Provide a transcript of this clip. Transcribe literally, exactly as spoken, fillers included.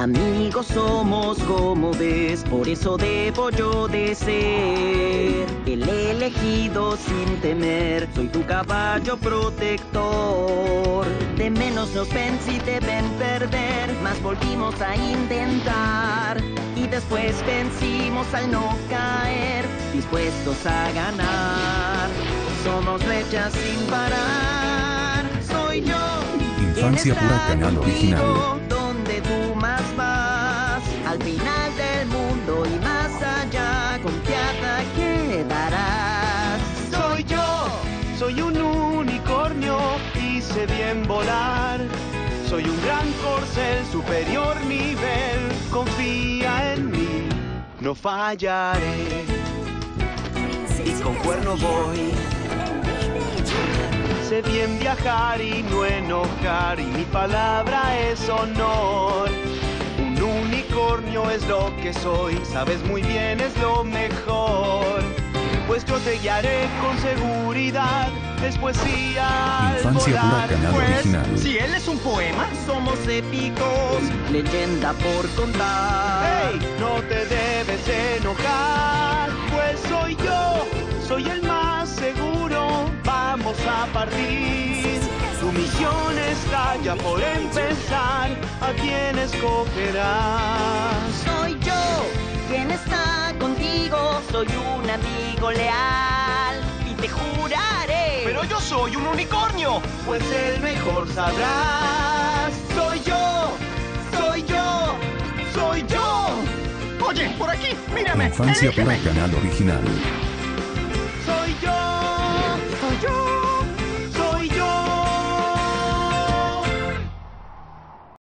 Amigos somos como ves, por eso debo yo de ser el elegido sin temer. Soy tu caballo protector. De menos nos ven si te ven perder, mas volvimos a intentar y después vencimos al no caer, dispuestos a ganar. Somos flechas sin parar. Soy yo. Infancia Pura Canal Original. Donde tú más vas, al final del mundo y más allá, confiada quedarás. Soy yo, soy un unicornio y sé bien volar. Soy un gran corcel, superior nivel. Confía en mí, no fallaré. Y con cuerno voy. Sé bien viajar y no enojar, y mi palabra es honor. Un unicornio es lo que soy, sabes muy bien es lo mejor. Pues yo te guiaré con seguridad, es poesía al Infancia Pura volar. Canal Pues, Original. si él es un poema, Somos épicos, leyenda por contar. hey, no te debes enojar. Pues soy yo, soy el más seguro, vamos a partir. Tu misión está ya por empezar, ¿a quién escogerás? Soy yo quien está contigo, soy un amigo leal y te juraré. Pero yo soy un unicornio, pues el mejor sabrás. Soy yo, soy yo, soy yo. Oye, por aquí, mírame. Infancia elígeme. Pura Canal Original.